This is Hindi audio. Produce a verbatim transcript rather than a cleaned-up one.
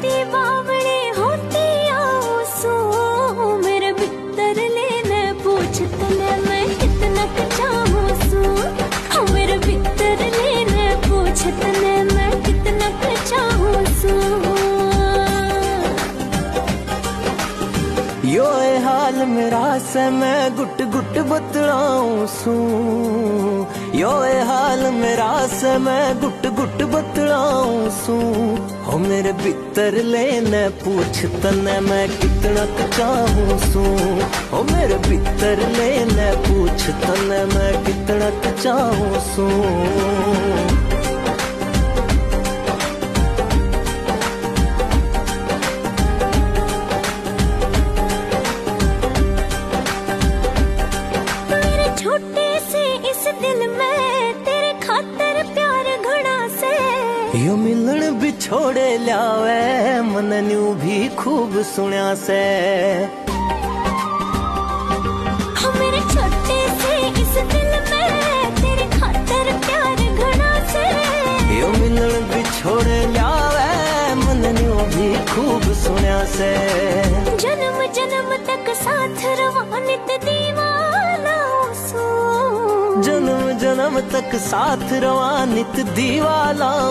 होती बावड़ी होती आंसू, मेरे भीतर लेने पूछ तने मैं कितना चाहूं सू, मेरे भीतर लेने पूछ तने मैं कितना चाहूं सू। यो ए हाल मेरा से मैं गुट गुट बतलाऊं सू, यो ए हाल मेरा से मैं गुट गुट बतलाऊं सू। हो मेरे भीतर लेने पूछ तने मैं कितना चाहूं सू, हो मेरे भीतर लेने पूछ तने मैं कितना चाहूं सू। छोटे से इस दिल में तेरे खातर प्यार घड़ा से, यो मिलन बिछोड़े लावे मन न्यू भी खूब सुनिया से। मेरे छोटे से इस दिल में तेरे खातर प्यार घड़ा से, यो मिलन बिछोड़े लावे मन न्यू भी खूब सुनिया से। जन्म जन्म तक साथ रवा नित दीवाना सू, जन्म जन्म तक साथ रवा नित दीवाला।